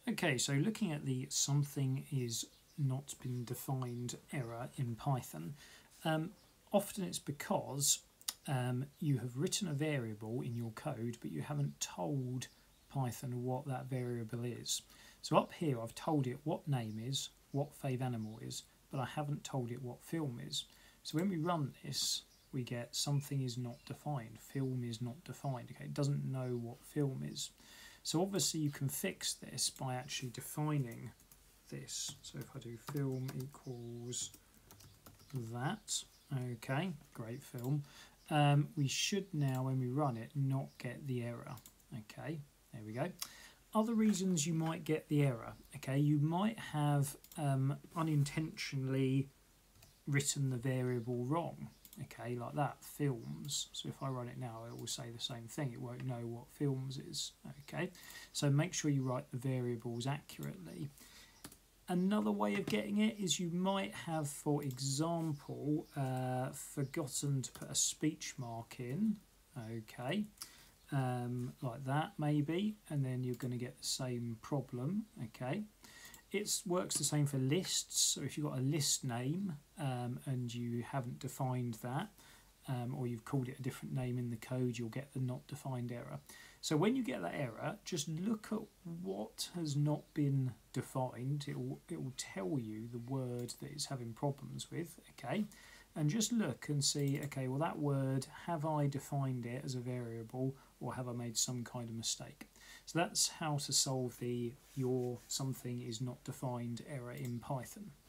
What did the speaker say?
Okay, so looking at the something is not been defined error in Python, often it's because you have written a variable in your code but you haven't told Python what that variable is. So up here I've told it what name is, what fave animal is, but I haven't told it what film is. So when we run this, we get something is not defined, film is not defined. Okay, it doesn't know what film is. So obviously you can fix this by actually defining this. So if I do film equals that, okay, great film. We should now, when we run it, not get the error. Okay, there we go. Other reasons you might get the error, okay, you might have unintentionally written the variable wrong. Okay, like that, films. So if I run it now, it will say the same thing. It won't know what films is. Okay, so make sure you write the variables accurately. Another way of getting it is you might have, for example, forgotten to put a speech mark in. Okay, like that maybe, and then you're going to get the same problem. Okay. It works the same for lists, so if you've got a list name and you haven't defined that, or you've called it a different name in the code, you'll get the not defined error. So when you get that error, just look at what has not been defined. It will tell you the word that it's having problems with, okay? And just look and see, okay, well that word, have I defined it as a variable or have I made some kind of mistake? So that's how to solve the your something is not defined error in Python.